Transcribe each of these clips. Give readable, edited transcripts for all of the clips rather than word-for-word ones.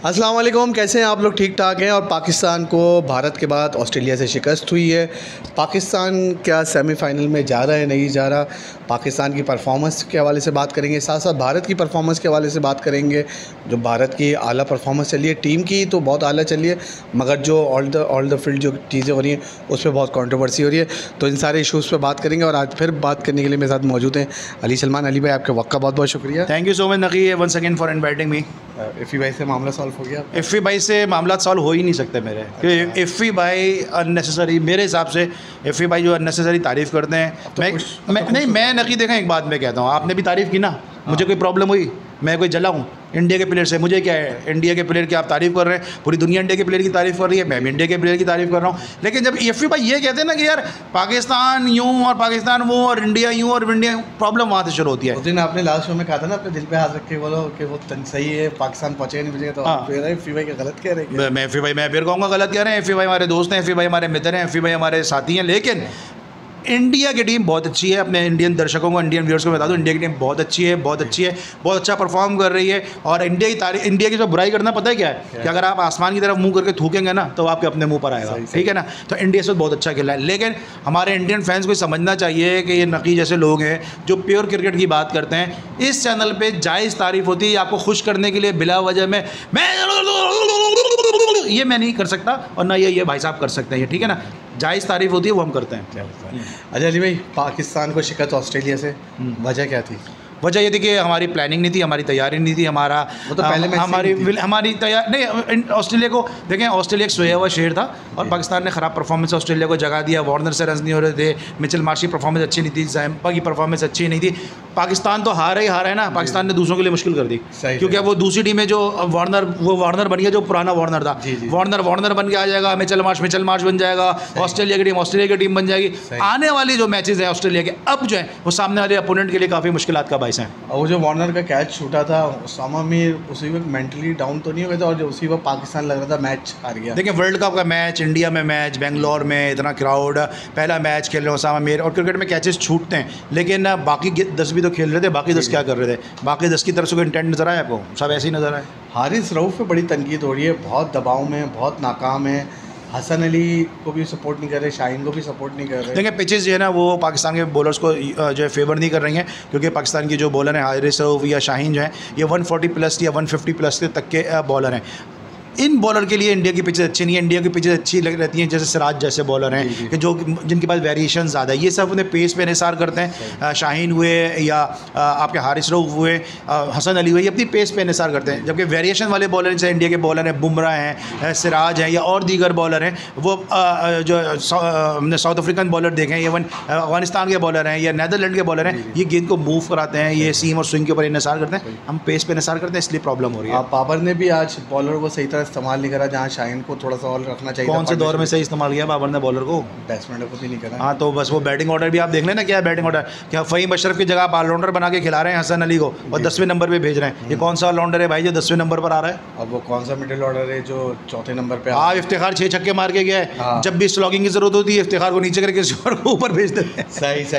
अस्सलाम वालेकुम, कैसे हैं आप लोग? ठीक ठाक हैं। और पाकिस्तान को भारत के बाद ऑस्ट्रेलिया से शिकस्त हुई है। पाकिस्तान क्या सेमीफाइनल में जा रहा है, नहीं जा रहा? पाकिस्तान की परफॉर्मेंस के हवाले से बात करेंगे, साथ साथ भारत की परफॉर्मेंस के हवाले से बात करेंगे। जो भारत की आला परफॉर्मेंस चली है, टीम की तो बहुत आला चली है, मगर जो ऑल द फील्ड जो चीज़ें हो रही हैं उस पर बहुत कंट्रोवर्सी हो रही है। तो इन सारे इशूज़ पर बात करेंगे। और आज फिर बात करने के लिए मेरे साथ मौजूद हैं अली सलमान। अली भाई, आपके वक्त का बहुत बहुत शुक्रिया। थैंक यू सो मच नकी once again for inviting me. इफ़ी भाई से मामला सॉल्व हो गया? इफ़ी भाई से मामला सॉल्व हो ही नहीं सकते मेरे। अच्छा। इफ़ी भाई अननेसेसरी, मेरे हिसाब से इफ़ी भाई जो अननेसेसरी तारीफ़ करते हैं। मैं नकी देखें, एक बात मैं कहता हूँ, आपने भी तारीफ़ की ना, मुझे कोई प्रॉब्लम हुई? मैं कोई जला हूँ इंडिया के प्लेयर से? मुझे क्या है, इंडिया के प्लेयर की आप तारीफ़ कर रहे हैं, पूरी दुनिया इंडिया के प्लेयर की तारीफ़ कर रही है, मैं भी इंडिया के प्लेयर की तारीफ़ कर रहा हूँ। लेकिन जब इफ़ी भाई ये कहते हैं ना कि यार पाकिस्तान यूँ और पाकिस्तान वो और इंडिया यूँ और इंडिया, प्रॉब्लम वहाँ से शुरू होती है। उस दिन आपने लास्ट शो में कहा था ना, अपने दिल पे हाथ रख के बोलो कि वो सही है, पाकिस्तान पहुँचेगा नहीं पहुँचेगा, तो आप कह रहे हैं इफ़ी भाई के गलत कह रहे हैं। मैं इफ़ी भाई, मैं फिर कहूँगा गलत कह रहे हैं। इफ़ी भाई हमारे दोस्त हैं, इफ़ी भाई हमारे मित्र हैं, इफ़ी भाई हमारे साथी हैं। लेकिन इंडिया की टीम बहुत अच्छी है। अपने इंडियन दर्शकों को, इंडियन व्यूअर्स को बता दूं, इंडिया की टीम बहुत अच्छी है, बहुत अच्छी है, बहुत अच्छा परफॉर्म कर रही है। और इंडिया की जो बुराई करना पता है क्या है? कि अगर आप आसमान की तरफ मुंह करके थूकेंगे ना तो आपके अपने मुंह पर आएगा, ठीक है ना। तो इंडिया से बहुत अच्छा खेला है। लेकिन हमारे इंडियन फैंस को समझना चाहिए कि ये नकी जैसे लोग हैं जो प्योर क्रिकेट की बात करते हैं, इस चैनल पर जायज़ तारीफ़ होती है आपको खुश करने के लिए बिला वजह में ये मैं नहीं कर सकता, और ना ये भाई साहब कर सकते हैं, ठीक है ना। जायज़ तारीफ़ होती है वो हम करते हैं। अच्छा अली भाई, पाकिस्तान को शिकस्त ऑस्ट्रेलिया से, वजह क्या थी? वजह ये थी कि हमारी प्लानिंग नहीं थी, हमारी तैयारी नहीं थी, हमारा वो तो पहले हमारी तैयार नहीं। ऑस्ट्रेलिया को देखें, ऑस्ट्रेलिया एक सोया हुआ शेर था और पाकिस्तान ने ख़राब परफॉर्मेंस ऑस्ट्रेलिया को जगा दिया। वार्नर से रन नहीं हो रहे थे, मिचेल मार्श की परफॉर्मेंस अच्छी नहीं थी, जैम्पा की परफॉर्मेंस अच्छी नहीं थी। पाकिस्तान तो हारा ही हारा है ना, पाकिस्तान ने दूसरों के लिए मुश्किल कर दी, क्योंकि अब वो दूसरी टीम में जो वार्नर बन गया, जो पुराना वार्नर था, वार्नर बन के आ जाएगा, मिचेल मार्श बन जाएगा, ऑस्ट्रेलिया की टीम ऑस्ट्रेलिया की टीम बन जाएगी। आने वाली जो मैचेस हैं ऑस्ट्रेलिया के, अब जो है वो सामने वाले अपोनेंट के लिए काफ़ी मुश्किलात का बाइस हैं। और वो जो वार्नर का कैच छूटा था, उसामा मीर उसी वक्त मेंटली डाउन तो नहीं हो गया था? और जो उसी वक्त पाकिस्तान लग रहा था मैच हार गया। देखिए, वर्ल्ड कप का मैच, इंडिया में मैच, बेंगलोर में इतना क्राउड, पहला मैच खेल रहे हैं उसामा मीर। और क्रिकेट में कैचेस छूटते हैं, लेकिन बाकी 10 भी तो खेल रहे थे, बाकी 10 क्या कर रहे थे? बाकी 10 की तरफ से कोई इंटेंट नज़र आया आपको? सब ऐसे ही नज़र आए। हारिस रऊफ पे बड़ी तनकीद हो रही है, बहुत दबाव में, बहुत नाकाम है। हसन अली को भी सपोर्ट नहीं कर रहे, शाहीन को भी सपोर्ट नहीं कर रहे। देखिए, पिचेस जो है ना वो पाकिस्तान के बॉलर्स को जो है फेवर नहीं कर रही हैं, क्योंकि पाकिस्तान की जो बॉलर हैं हारिस रऊफ या शाहीन जो हैं, ये 140 प्लस या 150 प्लस तक के बॉलर हैं। इन बॉलर के लिए इंडिया की पिचेस अच्छी नहीं है। इंडिया की पिचेस अच्छी रहती हैं जैसे सिराज जैसे बॉलर हैं कि जो जिनके पास वेरिएशन ज़्यादा है, ये सब उन्हें पेस पे निसार करते हैं। शाहीन हुए या आपके हारिस रऊफ हुए, हसन अली हुए, ये अपनी पेस पे निसार करते हैं। जबकि वेरिएशन वाले बॉलर जैसे इंडिया के बॉलर हैं, बुमराह हैं, सिराज हैं या और दीगर बॉलर हैं, वो जो हमने साउथ अफ्रीकन बॉलर देखे हैं, इवन अफगानिस्तान के बॉलर हैं या नैदरलैंड के बॉलर हैं, ये गेंद को मूव कराते हैं, ये सीम और स्विंग के ऊपर निसार करते हैं। हम पेस पे निसार करते हैं, इसलिए प्रॉब्लम हो रही है। बाबर ने भी आज बॉलर को सही तरह इस्तेमाल नहीं करा, जहाँ शाहीन को थोड़ा सा और रखना चाहिए। कौन से दौर में सही इस्तेमाल किया बाबर ने बॉलर को? बैट्समैन को भी नहीं करा। हाँ, तो बस वो बैटिंग ऑर्डर भी आप देख लें ना, क्या है बैटिंग ऑर्डर? क्या फ़हीम अशरफ की जगह आप ऑलराउंडर बना के खिला रहे हैं हसन अली को और 10वें नंबर पे भेज रहे हैं? ये कौन सा ऑलराउंडर है भाई जो 10वें नंबर पर आ रहा है? अब वो कौन सा मिडिल ऑर्डर है जो 4थे नंबर पे? आप इफ्तिखार 6 छक्के मार के गया है, जब भी स्लॉगिंग की जरूरत होती है इफ्तिखार को नीचे करके किसी और को ऊपर भेज देते हैं।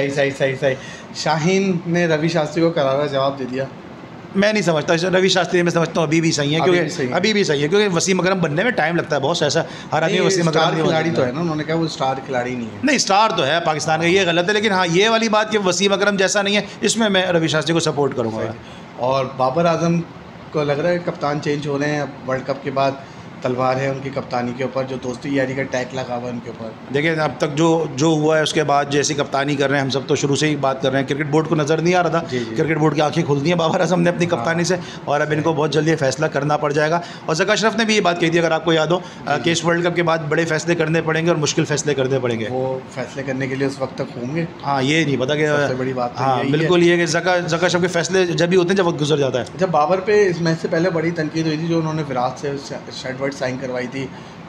सही। शाहीन ने रवि शास्त्री को करारा जवाब दे दिया। मैं नहीं समझता, रवि शास्त्री मैं समझता हूँ अभी भी सही है, क्योंकि अभी भी सही है, क्योंकि वसीम अकरम बनने में टाइम लगता है बहुत। ऐसा हर आदमी वसीम अकरम खिलाड़ी तो है ना, उन्होंने कहा वो स्टार खिलाड़ी नहीं है। नहीं, स्टार तो है पाकिस्तान का, ये गलत है। लेकिन हाँ, ये वाली बात कि वसीम अकरम जैसा नहीं है, इसमें मैं रवि शास्त्री को सपोर्ट करूँगा। और बाबर आजम को लग रहा है कप्तान चेंज हो रहे हैं वर्ल्ड कप के बाद, तलवार है उनकी कप्तानी के ऊपर, जो दोस्ती यारी का टैग लगा हुआ है उनके ऊपर। देखिए, अब तक जो हुआ है उसके बाद जैसी कप्तानी कर रहे हैं, हम सब तो शुरू से ही बात कर रहे हैं, क्रिकेट बोर्ड को नज़र नहीं आ रहा था। क्रिकेट बोर्ड की आंखें खुलती हैं बाबर आजम ने अपनी कप्तानी से, और अब इनको बहुत जल्दी फैसला करना पड़ जाएगा। और ज़का अशरफ ने भी ये बात कही थी, अगर आपको याद हो, कि इस वर्ल्ड कप के बाद बड़े फैसले करने पड़ेंगे और मुश्किल फैसले करने पड़ेंगे। वो फैसले करने के लिए उस वक्त तक होंगे? हाँ, ये नहीं पता कि सबसे बड़ी बात। हाँ बिल्कुल, ये कि ज़का अशरफ के फैसले जब भी होते हैं जब वक्त गुजर जाता है। जब बाबर पे इस मैच से पहले बड़ी तनकीद हुई थी, जो उन्होंने विराट से शर्ट वर्ट साइन करवाई थी,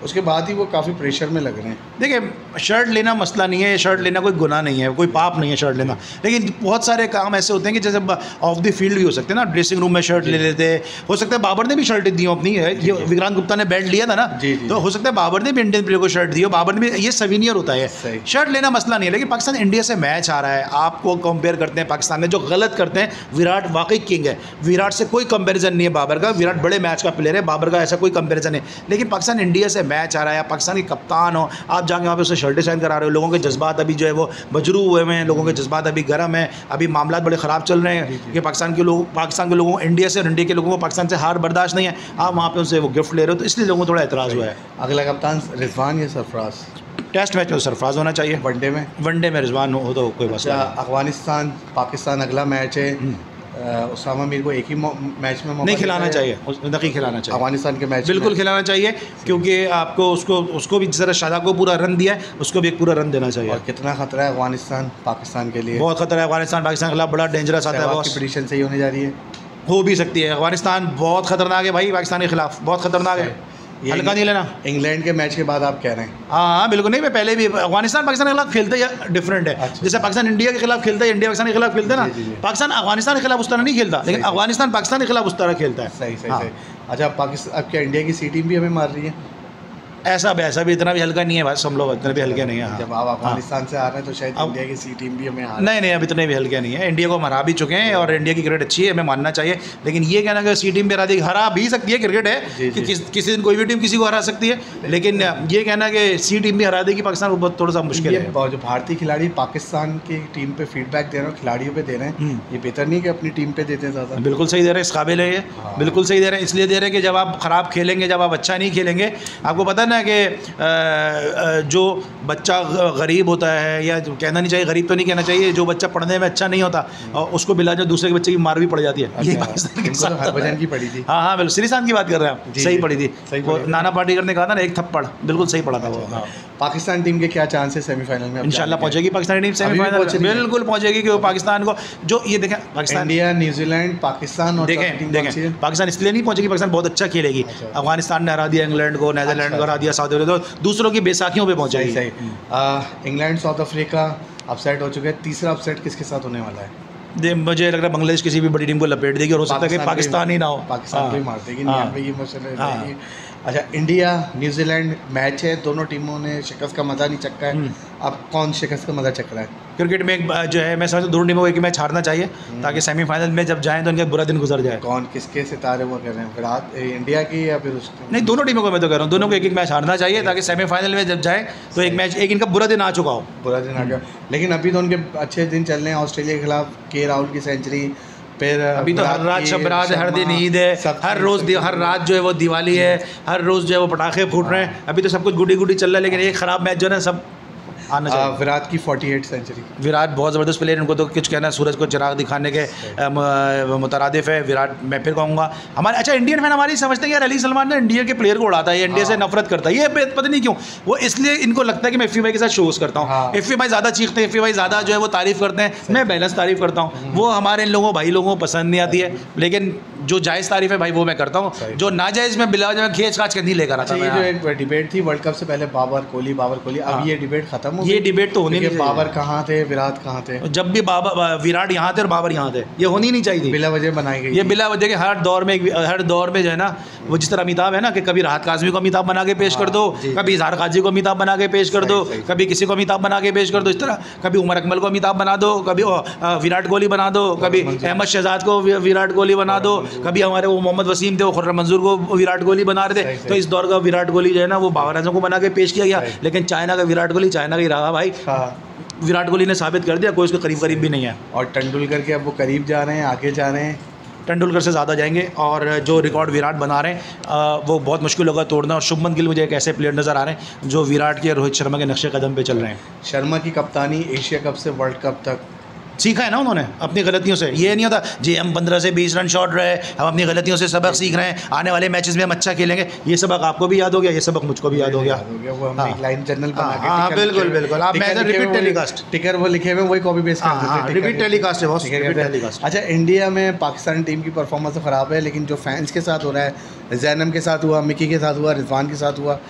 उसके बाद ही वो काफ़ी प्रेशर में लग रहे हैं। देखिए शर्ट लेना मसला नहीं है, शर्ट लेना कोई गुनाह नहीं है, कोई पाप नहीं है शर्ट लेना, लेकिन बहुत सारे काम ऐसे होते हैं कि जैसे ऑफ द फील्ड भी हो सकते हैं ना, ड्रेसिंग रूम में शर्ट ले लेते हैं, हो सकता है बाबर ने भी शर्ट दी हो अपनी, ये विक्रांत गुप्ता ने बेल्ट लिया था ना, तो हो सकता है बाबर ने भी इंडियन प्लेयर को शर्ट दी हो, बाबर ने भी, ये सवीनियर होता है, शर्ट लेना मसला नहीं है। लेकिन पाकिस्तान इंडिया से मैच आ रहा है, आपको कंपेयर करते हैं पाकिस्तान में, जो गलत करते हैं, विराट वाकई किंग है, विराट से कोई कंपैरिजन नहीं है बाबर का, विराट बड़े मैच का प्लेयर है, बाबर का ऐसा कोई कंपैरिजन नहीं, लेकिन पाकिस्तान इंडिया से मैच आ रहा है, पाकिस्तान के कप्तान हो, आप जाके वहाँ पे उसे शर्टें साइन करा रहे हो, लोगों के जज्बात अभी जो है वो मजरू हुए हैं, लोगों के जज्बात अभी गर्म है, अभी मामला बड़े ख़राब चल रहे हैं कि पाकिस्तान के लोगों इंडिया से और इंडिया के लोगों को पाकिस्तान से हार बर्दाश्त नहीं है, आप वहाँ पे उनसे वो गिफ्ट ले रहे हो, तो इसलिए लोगों को थोड़ा एतराज़ हुआ है। अगला कप्तान रिजवान या सरफराज? टेस्ट मैच में सरफराज होना चाहिए, वनडे में रिजवान हो तो कोई बात नहीं। अफगानिस्तान पाकिस्तान अगला मैच है, उसामा मीर को एक ही मैच में नहीं खिलाना चाहिए, नहीं खिलाना चाहिए अफगानिस्तान के मैच बिल्कुल खिलाना चाहिए, क्योंकि आपको उसको भी जरा शादा को पूरा रन दिया है, उसको भी एक पूरा रन देना चाहिए। और कितना खतरा है अफगानिस्तान पाकिस्तान के लिए? बहुत खतरा है, अफगानिस्तान पाकिस्तान के खिलाफ बड़ा डेंजरस आता है, प्रेडिक्शन सही होने जा रही है, हो भी सकती है। अफगानिस्तान बहुत खतरनाक है भाई, पाकिस्तान के खिलाफ बहुत खतरनाक है, हल्का नहीं लेना। इंग्लैंड के मैच के बाद आप कह रहे हैं? हाँ बिल्कुल, नहीं मैं पहले भी अफगानिस्तान पाकिस्तान के खिलाफ खेलते या डिफरेंट है। अच्छा। जैसे पाकिस्तान इंडिया के खिलाफ खेलता है, इंडिया पाकिस्तान के खिलाफ खेलता है ना, पाकिस्तान अफगानिस्तान के खिलाफ उस तरह नहीं खेलता, लेकिन अफगानिस्तान पाकिस्तान के खिलाफ उस तरह खेलता है। सही। अच्छा, पाकिस्तान अब क्या इंडिया की सी टीम भी हमें मार रही है? ऐसा भी इतना भी हल्का नहीं है भाई, हम लोग इतने भी हल्के नहीं है। जब आप अफगानिस्तान से आ रहे हैं तो शायद इंडिया की सी टीम भी हमें नहीं अब इतने भी हल्के नहीं है, इंडिया को हम हरा भी चुके हैं और इंडिया की क्रिकेट अच्छी है, हमें मानना चाहिए, लेकिन ये कहना कि सी टीम भी हरा भी सकती है, क्रिकेट है कि किसी दिन कोई भी टीम किसी को हरा सकती है, लेकिन ये कहना कि सी टीम भी हरा देगी पाकिस्तान को थोड़ा सा मुश्किल है। जो भारतीय खिलाड़ी पाकिस्तान की टीम पे फीडबैक दे रहे हैं, खिलाड़ियों पे दे रहे हैं, ये बेहतर नहीं कि अपनी टीम पे देते हैं ज़्यादा? बिल्कुल सही दे रहे हैं, इस काबिल है ये, बिल्कुल सही दे रहे हैं, इसलिए दे रहे हैं कि जब आप ख़राब खेलेंगे, जब आप अच्छा नहीं खेलेंगे, आपको पता ना कि जो बच्चा गरीब होता है, या कहना नहीं चाहिए, गरीब तो नहीं कहना चाहिए, जो बच्चा पढ़ने में अच्छा नहीं होता और उसको बिला जो दूसरे के बच्चे की मार भी पड़ जाती है, ये पाकिस्तान के साथ हरभजन की पड़ी थी। हाँ बिल्कुल, श्रीशांत की बात कर रहे हैं आप, सही पड़ी थी, नाना पाटेकर ने कहा था ना, एक थप्पड़, बिल्कुल सही पड़ा था वो। पाकिस्तान टीम के क्या चांस है सेमीफाइनल में? इंशाल्लाह पहुंचेगी पाकिस्तानी टीम सेमीफाइनल, बिल्कुल पहुंचेगी, क्योंकि पाकिस्तान को जो ये देखें, पाकिस्तान, इंडिया, न्यूजीलैंड, पाकिस्तान और देखें पाकिस्तान इसलिए नहीं पहुंचेगी, पाकिस्तान बहुत अच्छा खेलेगी, अफगानिस्तान ने हरा दिया इंग्लैंड को, नीदरलैंड को हरा दिया, सऊदी अरब, दूसरों की बेसाखियों पे पहुंचेगी। सही। इंग्लैंड साउथ अफ्रीका अपसेट हो चुके हैं, तीसरा अपसेट किसके साथ होने वाला है? मुझे लग रहा है बांग्लादेश किसी भी बड़ी टीम को लपेट देगी, और हो सकता है कि पाकिस्तान ही ना हो, पाकिस्तान को ही मार देगी, यहाँ पे ये मसला। अच्छा, इंडिया न्यूजीलैंड मैच है, दोनों टीमों ने शिकस्त का मज़ा नहीं चक्का है, अब कौन शिकस्त का मज़ा चक रहा है? क्रिकेट में जो है मैं समझता हूँ दोनों टीमों को एक मैच हारना चाहिए, ताकि सेमीफाइनल में जब जाएं तो उनका बुरा दिन गुजर जाए। कौन किसके सितारे वो कर रहे हैं, विराट इंडिया की या फिर उसकी? नहीं, दोनों टीमों को मैं तो कह रहा हूँ, दोनों को एक मैच हारना चाहिए, ताकि सेमीफाइनल में जब जाए तो एक मैच, एक इनका बुरा दिन आ चुका हो, बुरा दिन आ गया, लेकिन अभी तो उनके अच्छे दिन चल रहे हैं। ऑस्ट्रेलिया के खिलाफ के राहुल की सेंचुरी, फिर अभी तो हर रात शब रात है, हर दिन ईद है, हर रात जो है वो दिवाली है, हर रोज़ जो है वो पटाखे फूट रहे हैं, अभी तो सब कुछ गुडी चल रहा है, लेकिन एक ख़राब मैच जो है सब आना चाहिए। विराट की 48 सेंचुरी, विराट बहुत ज़बरदस्त प्लेयर, उनको तो कुछ कहना, सूरज को चिराग दिखाने के मुतरादिफ है विराट, मैं फिर कहूँगा। हमारे अच्छा इंडियन फैन हमारी समझते हैं यार अली सलमान ने इंडिया के प्लेयर को उड़ाता है, इंडिया से नफरत करता है, ये पता नहीं क्यों, वो इसलिए इनको लगता है कि मैं एफ़ी भाई के साथ शोज़ करता हूँ, एफ़ी भाई ज़्यादा चीखते हैं, एफ़ी भाई ज़्यादा जो है वो तारीफ़ करते हैं, मैं बैलेंस तारीफ़ करता हूँ, वो हमारे इन लोगों भाई लोगों को पसंद नहीं आती है, लेकिन जो जायज़ तारीफ़ है भाई वो मैं करता हूँ, जो नाजायज़ में बिला में खींच खाच के नहीं लेकर आता। ये जो एक डिबेट थी वर्ल्ड कप से पहले, बाबर कोहली, अब ये डिबेट खत्म हो गई। ये डिबेट तो होनी नहीं, बाबर कहाँ थे, विराट कहाँ थे? जब भी विराट यहाँ थे और बाबर यहाँ थे, ये होनी नहीं चाहिए, बिला वजह बनाई गई, ये बिला वजह के हर दौर में जो है ना, वो जिस तरह अमिताभ है ना, कि कभी राहत काज़मी को अमिताभ बना के पेश कर दो, कभी इजहार काजी को अमिताभ बना के पेश कर दो, कभी किसी को अमिताभ बना के पेश कर दो, इस तरह कभी उमर अकमल को अमिताभ बना दो, कभी विराट कोहली बना दो, कभी अहमद शहजाद को विराट कोहली बना दो, कभी हमारे वो मोहम्मद वसीम थे वो खुर्रम मंजूर को विराट कोहली बना रहे थे, तो इस दौर का विराट कोहली जो है ना वो बाबर आजम को बना के पेश किया गया, लेकिन चाइना का विराट कोहली चाइना का ही रहा भाई, विराट कोहली ने साबित कर दिया कोई उसके करीब भी नहीं है। और तेंदुलकर के अब वो करीब जा रहे हैं, आगे जा रहे हैं, तेंदुलकर से ज़्यादा जाएंगे, और जो रिकॉर्ड विराट बना रहे हैं वो बहुत मुश्किल होगा तोड़ना, और शुभमन गिल मुझे एक ऐसे प्लेयर नज़र आ रहे हैं जो विराट के, रोहित शर्मा के नक्शे कदम पे चल रहे हैं। शर्मा की कप्तानी एशिया कप से वर्ल्ड कप तक सीखा है ना उन्होंने अपनी गलतियों से, ये नहीं होता जी हम 15 से 20 रन शॉट रहे, हम अपनी गलतियों से सबक सीख रहे हैं, आने वाले मैचेस में हम अच्छा खेलेंगे, ये सबक आपको भी याद हो गया, ये सबक मुझको भी याद हो गया, वो हमने एक लाइन जर्नल बना के, हाँ बिल्कुल आप मैं रिपीट टेलीकास्ट टिकर वो लिखे हुए वही कॉपी पेस्ट कर देते हैं, रिपीट टेलीकास्ट है बॉस, रिपीट टेलीकास्ट। अच्छा, इंडिया में पाकिस्तान टीम की परफॉर्मेंस तो ख़राब है, लेकिन जो फैंस के साथ हो रहा है, जैनम के साथ हुआ, मिकी के साथ हुआ, रिजवान के साथ हुआ,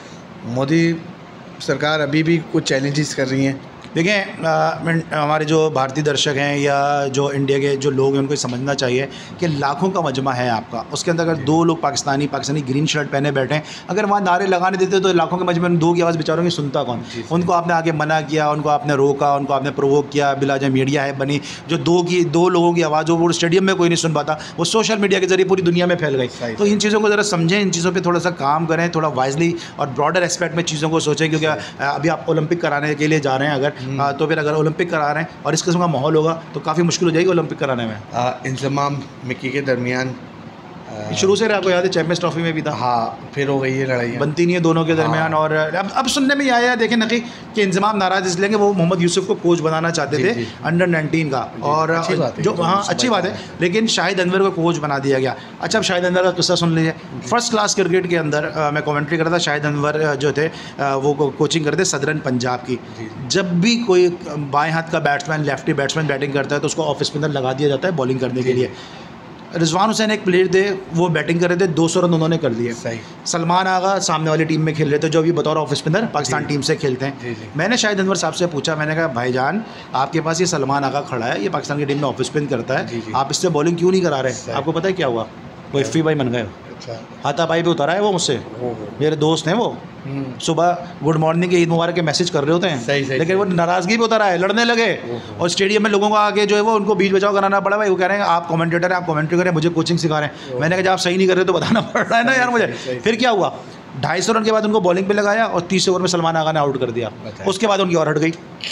मोदी सरकार अभी भी कुछ चैलेंजेस कर रही हैं। देखें हमारे जो भारतीय दर्शक हैं या जो इंडिया के जो लोग हैं उनको समझना चाहिए कि लाखों का मजमा है आपका, उसके अंदर अगर दो लोग पाकिस्तानी ग्रीन शर्ट पहने बैठे हैं, अगर वहाँ नारे लगाने देते तो लाखों के मजमे में दो की आवाज़ बेचारों की सुनता कौन? उनको आपने आगे मना किया, उनको आपने रोका, उनको आपने प्रोवोक किया, बिला जो मीडिया है बनी, जो दो लोगों की आवाज़ हो वो स्टेडियम में कोई नहीं सुन पाता, वो सोशल मीडिया के जरिए पूरी दुनिया में फैल गई। तो इन चीज़ों को ज़रा समझें, इन चीज़ों पर थोड़ा सा काम करें, थोड़ा वाइजली और ब्रॉडर एस्पेक्ट में चीज़ों को सोचें, क्योंकि अभी आप ओलंपिक कराने के लिए जा रहे हैं अगर, तो फिर अगर ओलंपिक करा रहे हैं और इस किस्म का माहौल होगा तो काफ़ी मुश्किल हो जाएगी ओलंपिक कराने में। इंजमाम मिकी के दरमियान शुरू से आपको याद है चैंपियंस ट्रॉफी में भी था। हाँ, फिर हो गई है लड़ाई, बनती नहीं है दोनों के दरमियान। हाँ। और अब सुनने में आया है, देखें नकी कि इंजमाम नाराज़ इसलिए कि वो मोहम्मद यूसुफ को कोच बनाना चाहते थे अंडर 19 का, और जो हाँ अच्छी बात है, लेकिन शाहिद अनवर को कोच बना दिया गया। अच्छा, अब शाहिद अनवर का किस्सा सुन लीजिए। फर्स्ट क्लास क्रिकेट के अंदर मैं कमेंट्री कर रहा था, शाहिद अनवर जो थे वो कोचिंग करते सदरन पंजाब की। जब भी कोई बाएँ हाथ का बैट्समैन, लेफ्टी बैट्समैन बैटिंग करता है तो उसको ऑफ स्पिनर लगा दिया जाता है बॉलिंग करने के लिए। रिजवान हुसैन एक प्लेयर थे, वो बैटिंग कर रहे थे, 200 रन उन्होंने कर दिए। सही। सलमान आगा सामने वाली टीम में खेल रहे थे, जो अभी बतौर ऑफ स्पिनर पाकिस्तान टीम से खेलते हैं। जी। मैंने शाहिद अनवर साहब से पूछा, मैंने कहा भाईजान आपके पास ये सलमान आगा खड़ा है, ये पाकिस्तान की टीम में ऑफ स्पिन करता है, आप इससे बॉलिंग क्यों नहीं करा रहे? आपको पता है क्या हुआ? वो एफी भाई बन गए। अच्छा। हाथापाई पे उतारा है वो मुझसे, मेरे दोस्त हैं वो, सुबह गुड मॉर्निंग के ईद मुबारक के मैसेज कर रहे होते हैं। सही। लेकिन वो नाराज़गी पे उतारा है, लड़ने लगे और स्टेडियम में लोगों को आगे जो है वो उनको बीच बचाव कराना पड़ा। भाई वो कह रहे हैं आप कमेंटेटर हैं, आप कमेंट्री करें, मुझे कोचिंग सिखा रहे हैं। मैंने कहा जब आप सही नहीं कर रहे तो बताना पड़ रहा है ना यार मुझे। फिर क्या हुआ, 250 रन के बाद उनको बॉलिंग पे लगाया और 30 ओवर में सलमान आगा ने आउट कर दिया। उसके बाद उनकी और हट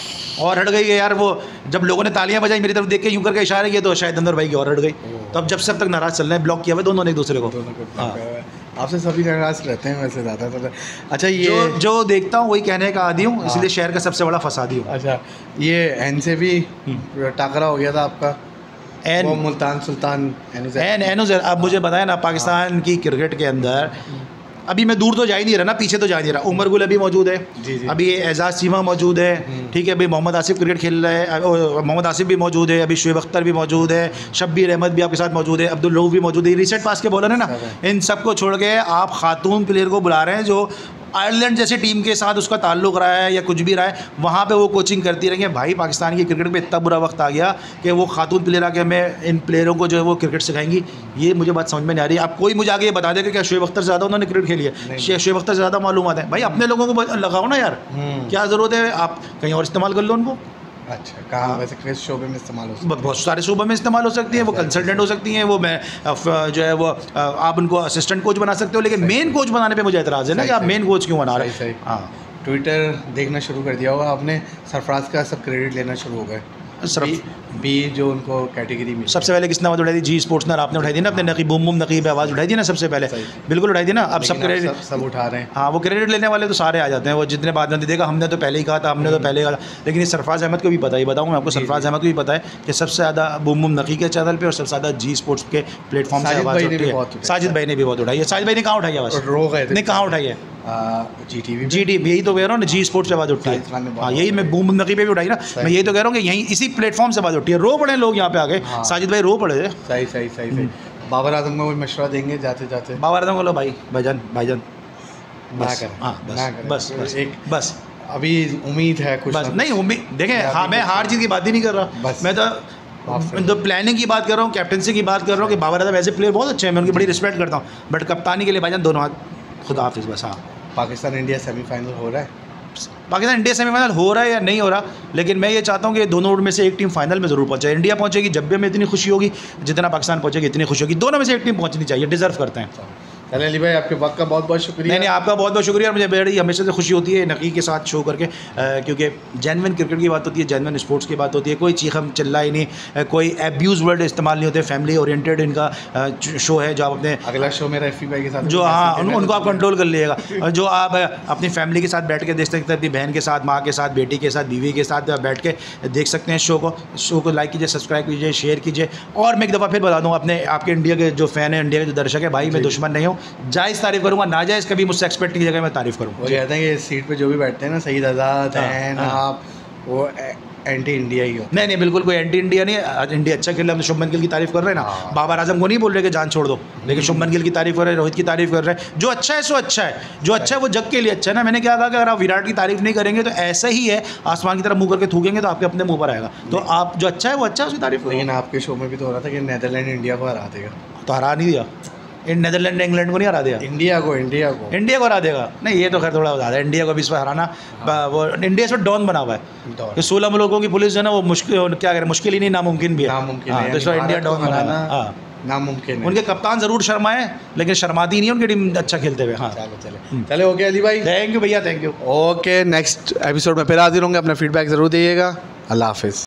गई यार। वो जब लोगों ने तालियां बजाई मेरी तरफ देख के यूं करके इशारे किए तो शायद अंदर भाई की और हट गई। तो अब जब से अब तक नाराज़ चल रहे हैं, ब्लॉक किया हुआ दोनों ने एक दूसरे को। आपसे सभी नाराज़ रहते हैं वैसे ज़्यादा तो। अच्छा, ये जो देखता हूँ वही कहने का आदी हूँ, इसलिए शहर का सबसे बड़ा फसादी हूँ। अच्छा, ये एन से भी टाकरा हो गया था आपका, वो मुल्तान सुल्तान एनुज़र। अब मुझे बताया ना, पाकिस्तान की क्रिकेट के अंदर अभी मैं दूर तो जा ही नहीं रहा ना, पीछे तो जा नहीं रहा। उमर गुल अभी मौजूद है, अभी एजाज़ चीमा मौजूद है, ठीक है। अभी मोहम्मद आसिफ क्रिकेट खेल रहे हैं, मोहम्मद आसिफ भी मौजूद है, अभी शुएब अख्तर भी मौजूद है, शब्बीर अहमद भी आपके साथ मौजूद है, अब्दुल रऊफ भी मौजूद है। रिसेट पास के बॉलर है ना, इन सबको छोड़ के आप खातून प्लेयर को बुला रहे हैं जो आयरलैंड जैसी टीम के साथ उसका ताल्लुक़ रहा है या कुछ भी रहा है, वहाँ पे वो कोचिंग करती रहेंगे। भाई पाकिस्तान की क्रिकेट में इतना बुरा वक्त आ गया कि वो खातून प्लेयर आके हमें इन प्लेयरों को जो है वो क्रिकेट सिखाएंगी, ये मुझे बात समझ में नहीं आ रही। आप कोई मुझे आगे ये बता देगा क्या शुएब अख्तर से ज़्यादा उन्होंने क्रिकेट खेली है? शुएब अख्तर से ज़्यादा मालूमात है। भाई अपने लोगों को लगाओ ना यार, क्या ज़रूरत है आप कहीं और इस्तेमाल कर लो उनको। अच्छा, कहाँ वैसे किस शोबे में इस्तेमाल हो सकती है? बहुत सारे शोबे में इस्तेमाल हो सकती है। वो कंसल्टेंट हो सकती हैं, वो मैं जो है वो आप उनको असिस्टेंट कोच बना सकते हो, लेकिन मेन कोच बनाने पे मुझे एतराज़ है ना कि आप मेन कोच क्यों बना रहे हैं। हाँ, ट्विटर देखना शुरू कर दिया होगा आपने, सरफराज का सब क्रेडिट लेना शुरू हो गए। बी जो उनको कैटेगरी में सबसे पहले किसने आवाज़ उठाई थी? जी स्पोर्ट्स ने, आपने उठाई थी ना अपने नकीब बूम बूम नकीब आवाज़ उठाई थी ना सबसे पहले, बिल्कुल उठाई थी ना। अब सब क्रेडिट सब उठा रहे हैं। हाँ, वो क्रेडिट लेने वाले तो सारे आ जाते हैं, वो जितने बाद में देखा हमने तो पहले ही कहा था, हमने तो पहले ही कहा। लेकिन ये सरफराज अहमद को भी पता है, बताऊँ मैं आपको, सरफराज अहमद को भी पता है कि सबसे ज़्यादा बूम बूम नकी के चैनल पर और सबसे ज़्यादा जी स्पोर्ट्स के प्लेटफॉर्म से आवाज़ उठी है। साजिद भाई ने भी बहुत उठाई है। साजिद भाई ने कहाँ उठाई आवाज़? रो गए थे। नहीं, कहाँ उठाई है? GTV, यही तो कह रहा हूँ ना, जी स्पोर्ट्स से आवाज़ उठी है। हाँ, यही मैं बूम नकी पे भी उठाई ना, मैं यही तो कह रहा हूँ कि यहीं इसी प्लेटफॉर्म से आवाज़ उठी है। रो पड़े लोग यहाँ पे आ गए। साजिद भाई रो पड़े थे। सही। बाबर आजम को कोई मशवरा देंगे जाते जाते? बाबर आजम को लो भाईजान बस अभी उम्मीद है कुछ? बस नहीं उम्मीद, देखें हाँ, मैं हार जीत की बात ही नहीं कर रहा, मैं तो प्लानिंग की बात कर रहा हूँ, कैप्टनसी की बात कर रहा हूँ कि बाबर आजम ऐसे प्लेयर बहुत अच्छे हैं, मैं उनकी बड़ी रिस्पेक्ट करता हूँ, बट कप्तानी के लिए भाईजान दोनों हाथ खुदा हाफिज़ बस। हाँ, पाकिस्तान इंडिया सेमीफाइनल हो रहा है? पाकिस्तान इंडिया सेमीफाइनल हो रहा है या नहीं हो रहा, लेकिन मैं ये चाहता हूँ कि दोनों में से एक टीम फाइनल में ज़रूर पहुँचे। इंडिया पहुँचेगी जब भी हमें इतनी खुशी होगी, जितना पाकिस्तान पहुँचेगी इतनी खुशी होगी। दोनों में से एक टीम पहुँचनी चाहिए, डिज़र्व करते हैं। चलिए अली भाई, आपके वक्त का बहुत बहुत शुक्रिया। नहीं, आपका बहुत बहुत शुक्रिया। मुझे बड़ी हमेशा से खुशी होती है नकी के साथ शो करके, क्योंकि जेन्युइन क्रिकेट की बात होती है, जेन्युइन स्पोर्ट्स की बात होती है, कोई चीख हम चिल्ला ही नहीं, कोई एब्यूज़ वर्ड इस्तेमाल नहीं होते, फैमिली ओरिएंटेड इनका शो है। जो आप अपने अगला शो मेरा एफी भाई के साथ, जो हाँ उनको आप कंट्रोल कर लीजिएगा, जो आप अपनी फैमिली के साथ बैठ के देख सकते हैं, अपनी बहन के साथ, माँ के साथ, बेटी के साथ, बीवी के साथ बैठ के देख सकते हैं शो को लाइक कीजिए, सब्सक्राइब कीजिए, शेयर कीजिए। और मैं एक दफ़ा फिर बता दूँ, अपने आपके इंडिया के जो फ़ैन है, इंडिया के जो दर्शक है, भाई मैं दुश्मन नहीं हूँ, जायज़ तारीफ करूँगा, नाजायज़ कभी मुझसे एक्सपेक्ट की जगह मैं तारीफ़ करूँगा। वो कहते हैं कि सीट पे जो भी बैठते हैं ना, सईद आज़ाद हैं आप, वो एंटी इंडिया ही हो। नहीं, बिल्कुल कोई एंटी इंडिया नहीं है। इंडिया अच्छा खेल रहा है, हम तो शुभमन गिल की तारीफ कर रहे हैं ना, बाबर आजम को नहीं बोल रहे कि जान छोड़ दो, लेकिन शुभमन गिल की तारीफ कर रहे हैं, रोहित की तारीफ कर रहे हैं। जो अच्छा है सो अच्छा है, जो अच्छा है वो जग के लिए अच्छा है ना। मैंने क्या कहा कि अगर आप विराट की तारीफ नहीं करेंगे तो ऐसा ही है, आसमान की तरफ मुंह करके थूकेंगे तो आपके अपने मुंह पर आएगा। तो आप जो अच्छा है वो अच्छा है, उसकी तारीफ करो। लेकिन आपके शो में भी तो हो रहा था कि नीदरलैंड इंडिया को हरा देगा, तो हरा नहीं दिया, नीदरलैंड ने इंग्लैंड को नहीं हरा दिया, इंडिया को हरा देगा। नहीं, ये तो खैर थोड़ा ज़्यादा है, इंडिया को भी इस पर हराना। वो इंडिया इस पर डॉन बना हुआ है कि 16 मुल्कों की पुलिस जो है ना वो मुश्किल, क्या करें, मुश्किल ही नहीं, नामुमकिन भी है। नामुमकिन है, तो इस पर इंडिया डॉन बनाना। हाँ, नामुमकिन है। उनके कप्तान ज़रूर शर्माए, लेकिन शर्माती नहीं है उनकी टीम अच्छा खेलते हुए। हाँ, चले ओके अली भाई, थैंक यू भैया, thank you. Okay, next episode में फिर हाजिर होंगे, अपना फीडबैक ज़रूर दीजिएगा। अल्लाह हाफिज़।